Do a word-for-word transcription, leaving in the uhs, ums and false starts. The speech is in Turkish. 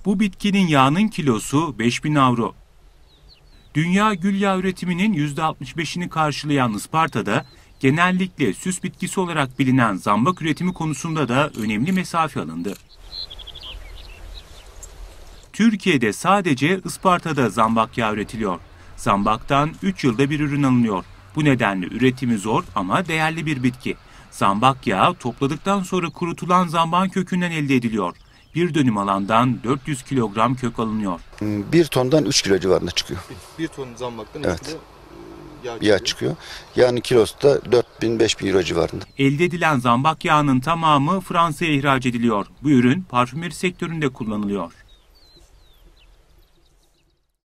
Bu bitkinin yağının kilosu beş bin avro. Dünya gül yağı üretiminin yüzde altmış beşini karşılayan Isparta'da genellikle süs bitkisi olarak bilinen zambak üretimi konusunda da önemli mesafe alındı. Türkiye'de sadece Isparta'da zambak yağı üretiliyor. Zambaktan üç yılda bir ürün alınıyor. Bu nedenle üretimi zor ama değerli bir bitki. Zambak yağı topladıktan sonra kurutulan zambağın kökünden elde ediliyor. Bir dönüm alandan dört yüz kilogram kök alınıyor. Bir tondan üç kilo civarında çıkıyor. Bir ton zambaktan evet. üç kilo yağ çıkıyor. Yağ çıkıyor. Yani kilosu da dört bin beş bin euro civarında. Elde edilen zambak yağının tamamı Fransa'ya ihraç ediliyor. Bu ürün parfümeri sektöründe kullanılıyor.